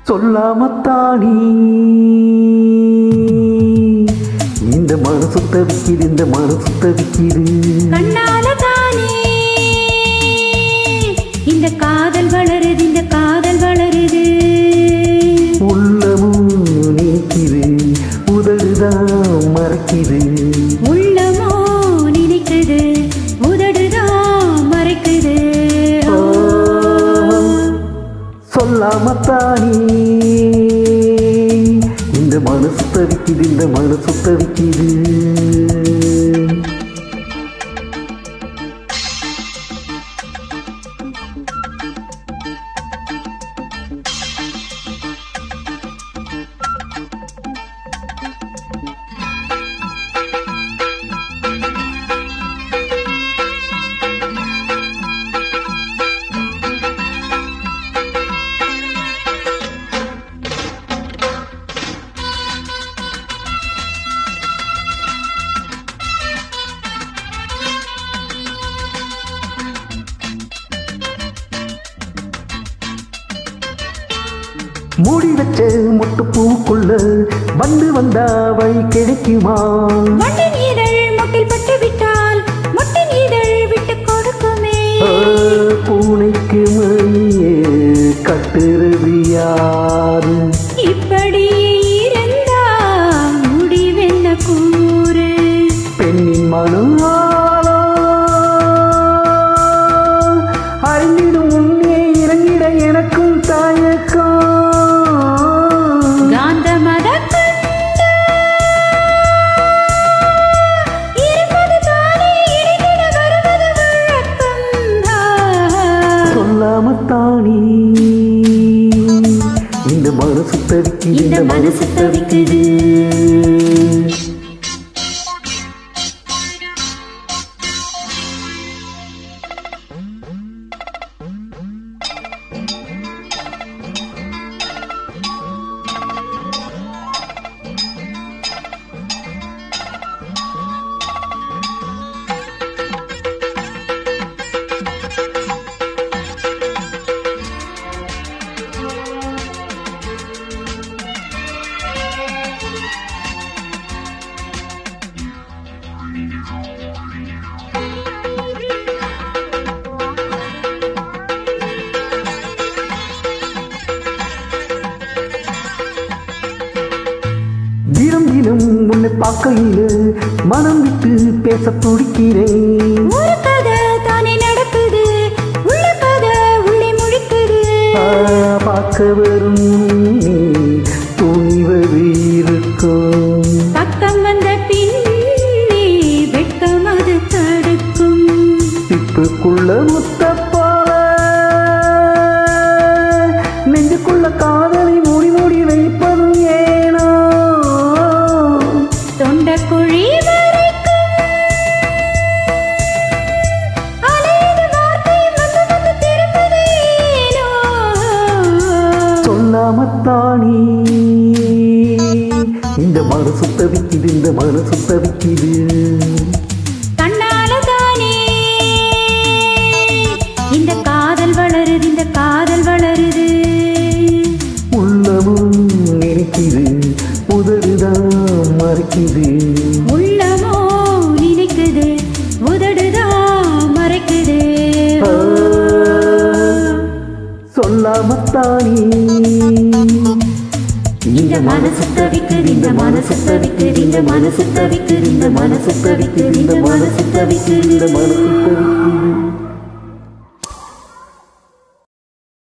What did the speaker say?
சொல்லாமத்தானி இந்த மனசு தவிக்குது, இந்த மனசு தவிக்குது. கண்ணால தானே இந்த காதல் வளருது, இந்த காதல் வளருது. உள்ளமும் நினைக்குது, உதடுதான் மறைக்குது. உள்ளமோ நினைக்குது, உதடுதான் மறைக்குது. சொல்லாமத்தானி இந்த மனசு தவிக்குது, இந்த மனசு தவிக்குது. மூடி வச்ச மொட்டு பூக்குள்ள வந்து வந்தா வழி கிடைக்குமா? மொட்டின் இதழ் மொட்டில் பட்டு விட்டால் மொட்டின் இதழ் விட்டு கொடுக்குமே. பூனைக்கு மணியே கட்டுறது யாரு? இப்படி இருந்தா முடிவென்ன கூறு? பெண்ணின் மனம் அறிந்திடும் உன்னே இறங்கிட எனக்கும் தயக்கம். சொல்லாமத்தானி இந்த மனசு தவிக்குது, இந்த மனசு தவிக்குது. தினம் தினம் உன்னை பார்க்கையில மனம் விட்டு பேச துடிக்கிறேன். ஒரு கதை தானே நடக்குது, உள்ள கதை உள்ளே முழிக்குது. பார்க்க வரும் துணிவது இருக்கும். பக்கம் வந்த பின்னே வெட்கம் அது தடுக்கும். திப்புக்குள்ள முத்த போல நெஞ்சுக்குள்ள காதலை மூடி மூடி வைப்பதும் ஏனோ? தொண்டக்குழி வரைக்கும் அலையுது வார்த்தை வந்து வந்து திருப்பது ஏனோ? சொல்லாமத்தானி இந்த மனசு தவிக்குது, இந்த மனசு தவிக்குது. கண்ணால தானே இந்த காதல் வளருது, இந்த காதல் வளருது. உள்ளமும் நினைக்குது, உதடுதான் மறைக்குது. உள்ளமோ நினைக்குது, உதடுதான் மறைக்குது. சொல்லாமத்தானி இந்த மனசு தவிக்குது, இந்த மனசு தவிக்குது, இந்த மனசு தவிக்குது, இந்த மனசு தவிக்குது, இந்த மனசு தவிக்குது, இந்த மனசு தவிக்குது.